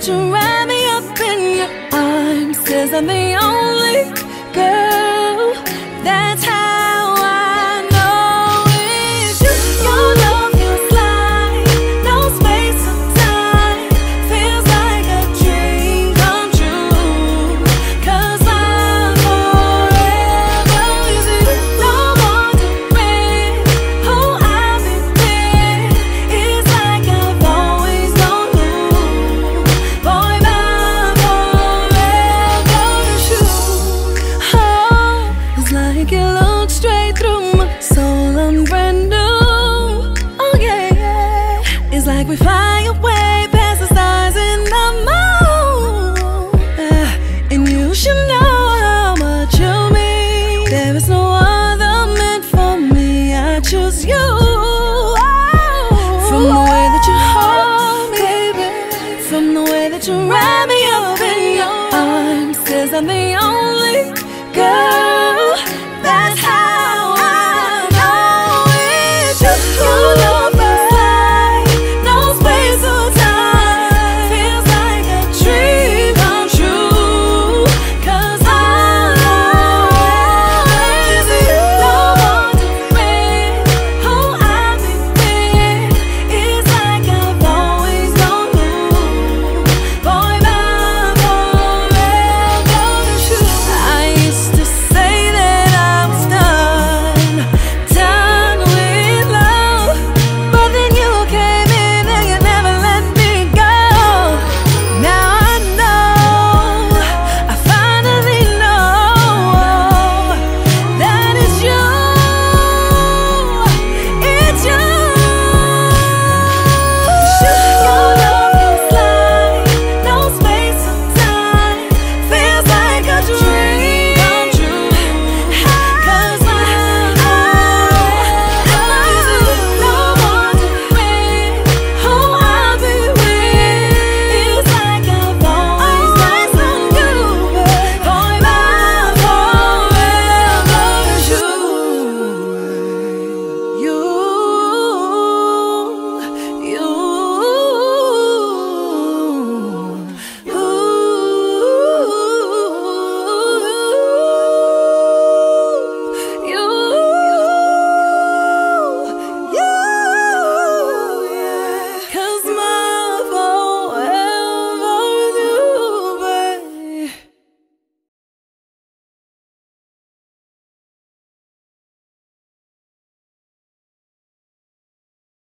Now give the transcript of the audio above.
that you wrap me up in your arms, 'cause I'm the only girl. That's how I know it's you. Your love feels like no space or time, feels like a dream come true. 'Cause my forever is you. No wondering who I've been with. It's like I've always known you. Boy, my forever is you. Oh, it's like you look straight through my soul. I'm brand new. Oh yeah, yeah. It's like we fly away